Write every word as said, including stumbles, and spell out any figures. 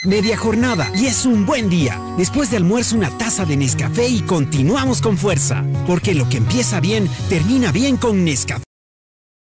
Media jornada y es un buen día. Después de almuerzo una taza de Nescafé y continuamos con fuerza. Porque lo que empieza bien, termina bien con Nescafé.